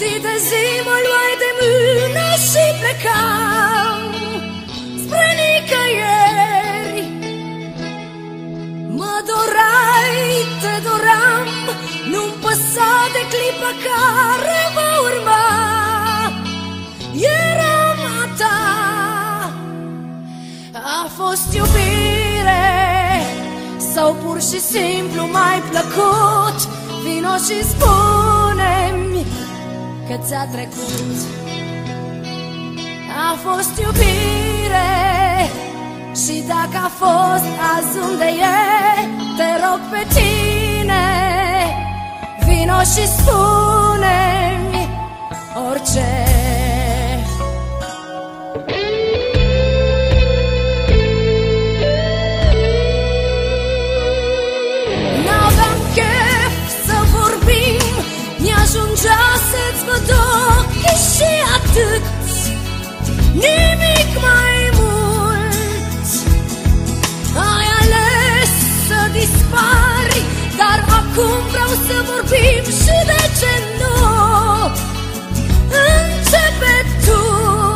Zi de zi mă luai de mână și plecam spre nicăieri. Mă dorai, te doram, nu-mi păsa de clipa care va urma. Eram a ta. A fost iubire sau pur și simplu m-ai plăcut? Vino și spune-mi că ți-a trecut. A fost iubire și dacă a fost, azi unde e? Te rog pe tine, vino și spune-mi orice. N-aveam chef să vorbim, mi-ajungea să-ți văd ochii și atât, nimic mai mult. Ai ales să dispari, dar acum vreau să vorbim și de ce nu începe tu.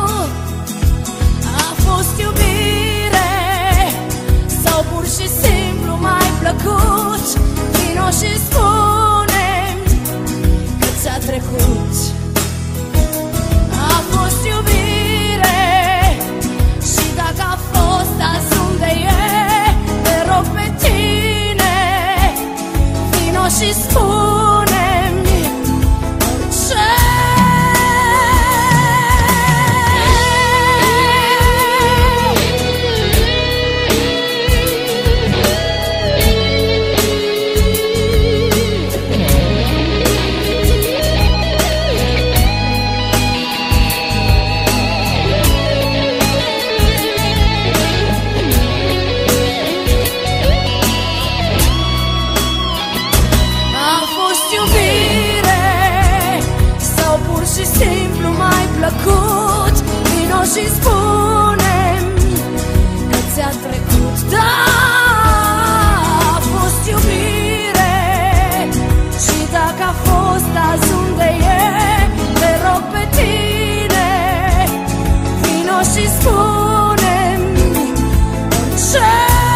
A fost iubire sau pur și simplu m-ai plăcut? Vino și spune-mi că ți-a trecut. A fost iubire și dacă a fost, azi unde e? Te rog pe tine, vino și spune-mi orice. Simplu m-ai plăcut, vino și spune-mi că ți-a trecut. Da, a fost iubire și dacă a fost, azi unde e? Te rog pe tine, vino și spune-mi orice.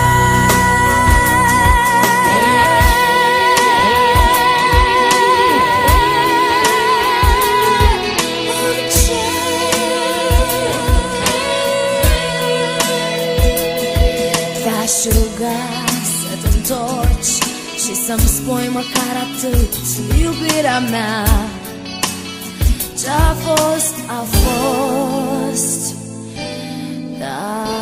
Te-aș ruga să te întorci și să-mi spui măcar atât, iubirea mea. Ce-a fost, a fost, da.